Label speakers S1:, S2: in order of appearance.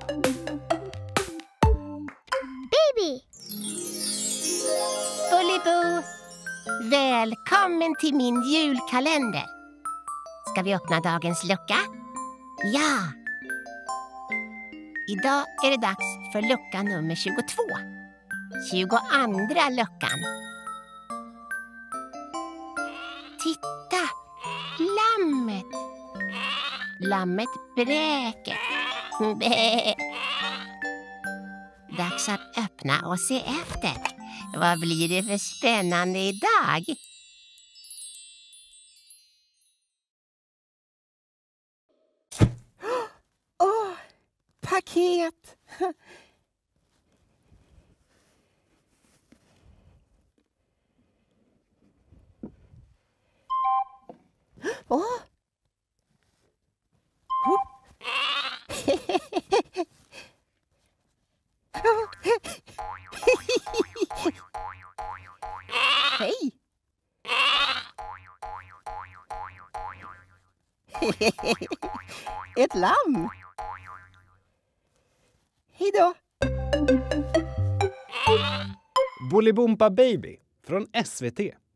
S1: Baby!
S2: Boliboo! Välkommen till min julkalender. Ska vi öppna dagens lucka? Ja! Idag är det dags för lucka nummer 22. 22:a luckan. Titta! Lammet! Lammet bräker. Bä. Dags att öppna och se efter. Vad blir det för spännande idag?
S3: Åh, paket! Åh! Hej! Ett lamm! Hej då!
S4: Bolibompa Baby från SVT.